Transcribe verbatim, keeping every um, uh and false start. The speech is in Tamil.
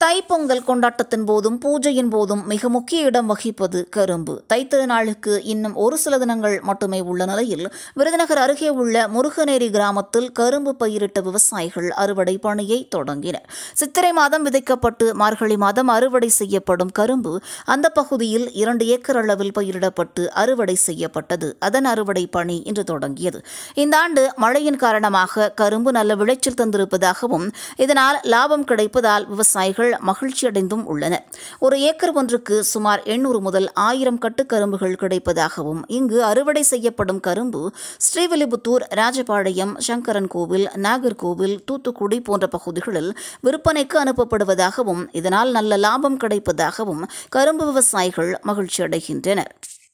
தைப்பொங்கல் கொண்டாட்டத்தின் போதும் பூஜையின் போதும் மிக முக்கிய இடம் வகிப்பது கரும்பு. தைத்திருநாளுக்கு இன்னும் ஒரு சில தினங்கள் மட்டுமே உள்ள நிலையில் விருதுநகர் அருகே உள்ள முருகநேரி கிராமத்தில் கரும்பு பயிரிட்ட விவசாயிகள் அறுவடை பணியை தொடங்கினர். சித்திரை மாதம் விதைக்கப்பட்டு மார்கழி மாதம் அறுவடை செய்யப்படும் கரும்பு அந்த பகுதியில் இரண்டு ஏக்கர் அளவில் பயிரிடப்பட்டு அறுவடை செய்யப்பட்டது. அதன் அறுவடை பணி இன்று தொடங்கியது. இந்த ஆண்டு மழையின் காரணமாக கரும்பு நல்ல விளைச்சல் தந்திருப்பதாகவும் இதனால் லாபம் கிடைப்பதால் விவசாயிகள் மகிழ்ச்சியடைந்தும் உள்ளனர். ஒரு ஏக்கர் ஒன்றுக்கு சுமார் எண்ணூறு முதல் ஆயிரம் கட்டுக்கரும்புகள் கிடைப்பதாகவும் இங்கு அறுவடை செய்யப்படும் கரும்பு ஸ்ரீவில்லிபுத்தூர், ராஜபாளையம், சங்கரன் கோவில், நாகர்கோவில், தூத்துக்குடி போன்ற பகுதிகளில் விற்பனைக்கு அனுப்பப்படுவதாகவும் இதனால் நல்ல லாபம் கிடைப்பதாகவும் கரும்பு விவசாயிகள் மகிழ்ச்சியடைகின்றனர்.